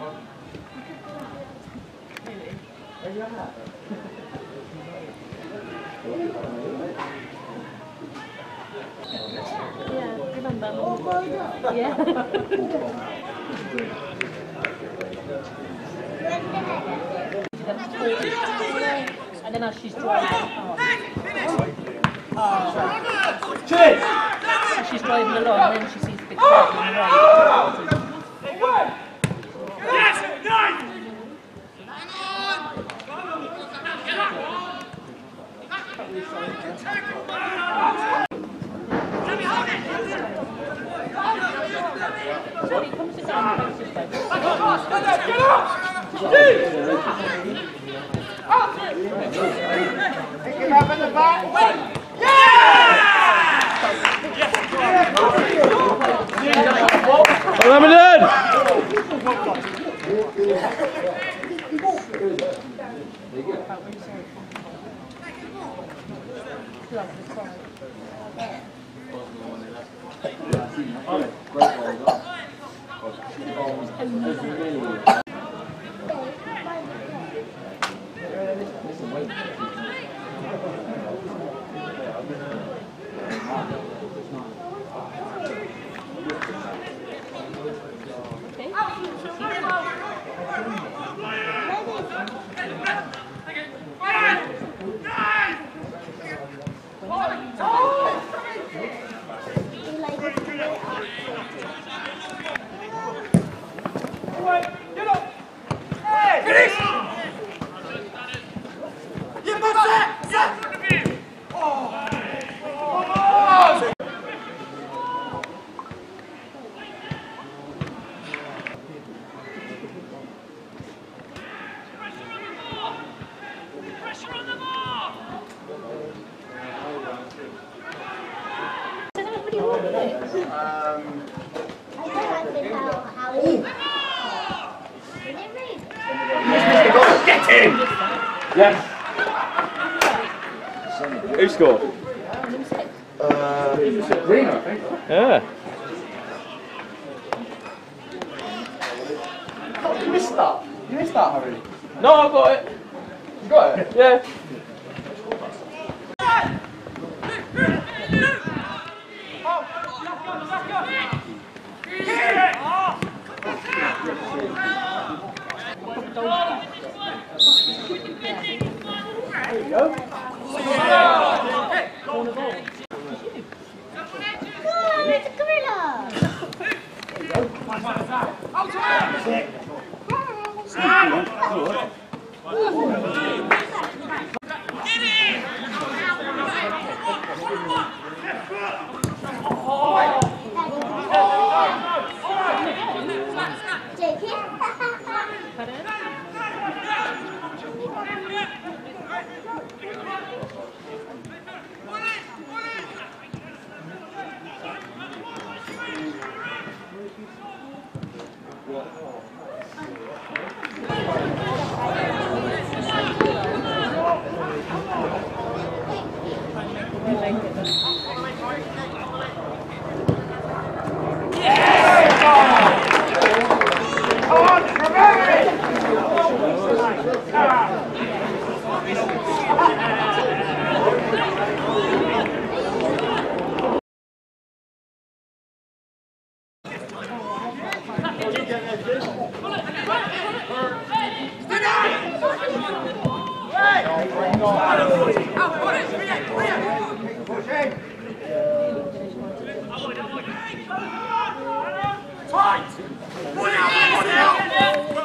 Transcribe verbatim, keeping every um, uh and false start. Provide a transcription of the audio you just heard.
Yeah, remember? Yeah. And then as she's driving, oh. Oh. She's driving along, and then she sees the big car on the right. Yes, nice. Sorry, come sit down. Pick him up in the back. Yeah! Abingdon! Get him! Yes. Who scored? Uh, Green, I think. Yeah. You missed that. You missed that, Harry. No, I got it. You got it? Yeah. There you go. It's a gorilla! Take it. Tight! One out! One out!